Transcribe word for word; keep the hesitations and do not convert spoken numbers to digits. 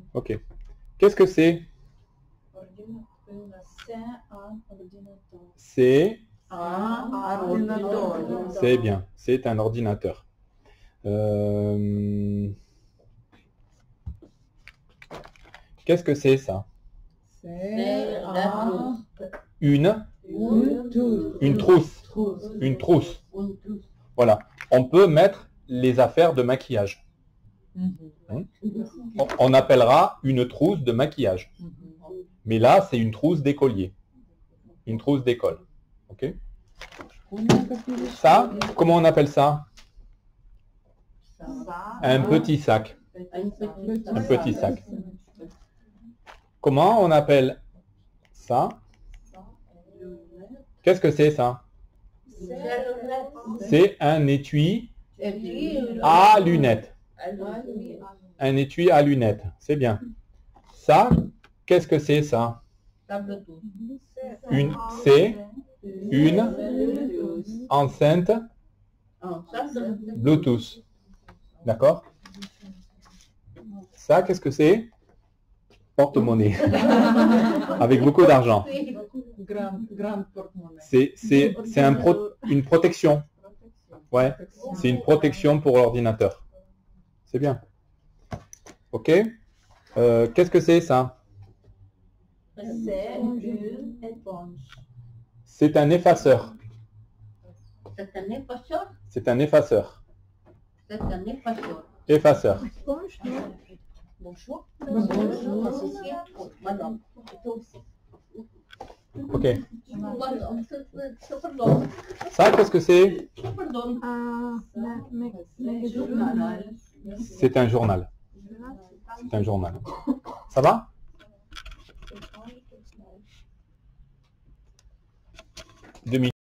Ok. Qu'est-ce que c'est? C'est un ordinateur. C'est... Un ordinateur. C'est bien. C'est un ordinateur. Euh, Qu'est-ce que c'est ça? C'est un... Une... Une trousse. Une trousse. Une trousse. Voilà. On peut mettre les affaires de maquillage. Hein? On- On appellera une trousse de maquillage. Mais là, c'est une trousse d'écolier. Une trousse d'école. Ok? Ça, comment on appelle ça? Un petit sac. Un petit sac. Comment on appelle ça? Qu'est-ce que c'est ça? C'est un étui à lunettes. Un étui à lunettes. C'est bien. Ça, qu'est-ce que c'est ça? Une, c'est une enceinte Bluetooth. D'accord? Ça, qu'est-ce que c'est? Porte-monnaie. Avec beaucoup d'argent. C'est c'est- c'est un pro- une protection. Ouais, c'est une protection pour l'ordinateur. C'est bien. Ok? Euh, qu'est-ce que c'est ça? C'est une éponge. C'est un effaceur. C'est un effaceur. C'est un effaceur. C'est un effaceur. Effaceur. Bonjour. Bonjour. Madame. Ok. Voilà, c'est- c'est- pardon. Ça, qu'est-ce que c'est? Pardon. C'est journal. C'est un journal. C'est un journal. Ça va? Deux minutes.